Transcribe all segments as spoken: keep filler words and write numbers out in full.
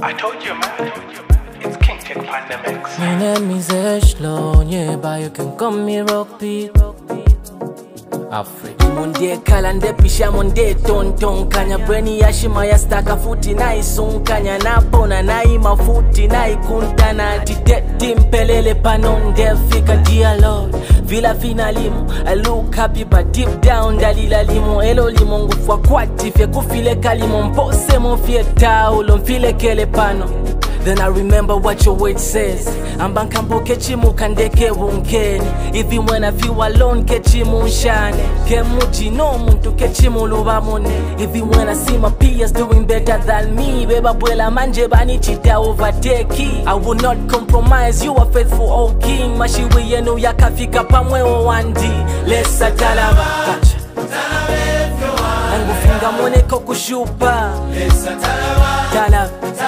I told you, man. It's King King Pandemics. My name is Echelon, yeah, but you can call me Rock Beat. Africa. Monde kalande pisha monde tonton kanya breni yashima ya staka futi na isunkanya na bona na ima futi na ikunta na titeti mpelele panonde fika dear Lord vila finalimu I look happy but deep down dalila limo elo limo ngufwa kwati fye kufile kalimo mpose mfye taulo mfile kele pano. Then I remember what your word says. Ambankambo kechimu kandeke wunkeni. Even when I feel alone kechimu nshane. Kemuchi no muntu kechimu lubamone. Even when I see my peers doing better than me. Beba bwela manje bani chita overtake. I will not compromise, you are faithful, oh king. Mashiwe yenu yakafika pamwe o wandi. Lesa talaba Kacha Nangu finga moneko kushupa. Lesa talaba Talaba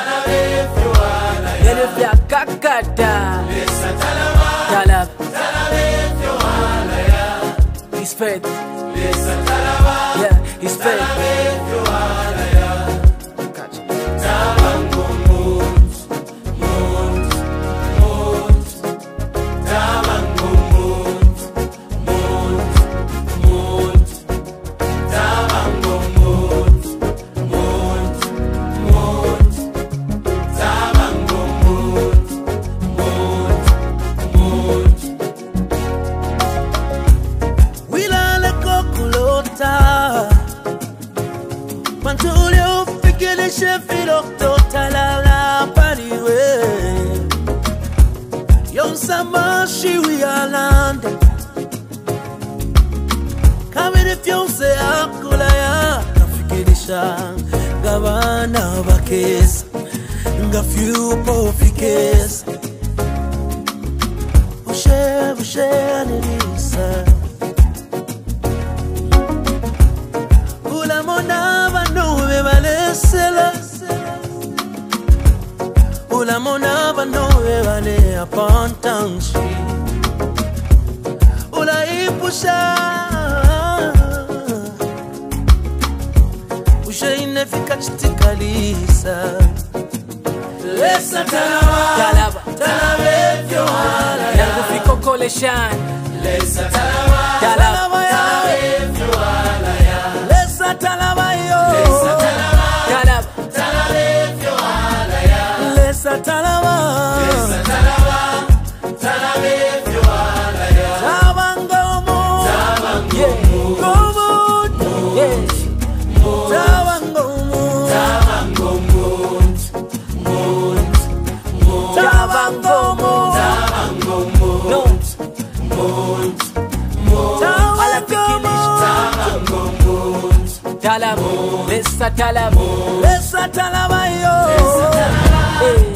Talaba vya kakata. Lesa talaba Talaba Talaba His faith. Lesa talaba Yeah, his faith. Mantulio fikile shefilo totalala pariwe. Yonsama shiwi alanda. Kamene fyonse akula ya kafikirisha gabana bakesa ngafyupo fikesa. Ushe ushe anilisa. Ula mona bano evane apantanshi. Ula ipusha Usha inefika chitikalisa. Lesa talaba Talaba Talaba efyo hala ya Nangu fiko kole shine. Lesa talaba Talaba Talaba efyo hala ya Lesa talaba yo. Lesa talaba Talaba Talaba efyo hala ya Lesa talaba Lesa talaba Talaba efyo hala ya Tabangomo Tabangomo Gomo yeah. Tabangomo Tabangomo Tabangomo Tabangomo No Ala fikilish Tabangomo Talaba Lesa talaba Lesa talaba yo. Hey.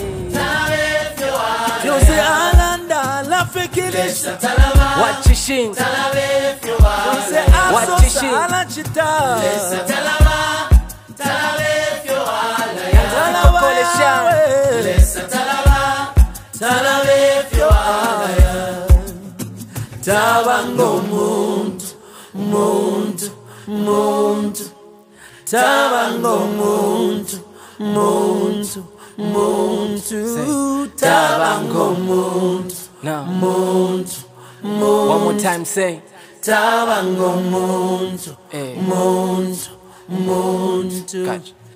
Yose alanda la fikilisha. Wachishin Yose Wachishin asosa ala chita. Fiko kole shine. Tabango muntu, muntu, muntu. Tabango muntu, muntu, muntu. Tabango muntu, Now muntu, muntu. one more time say Tabango muntu, hey. muntu, muntu. Catch.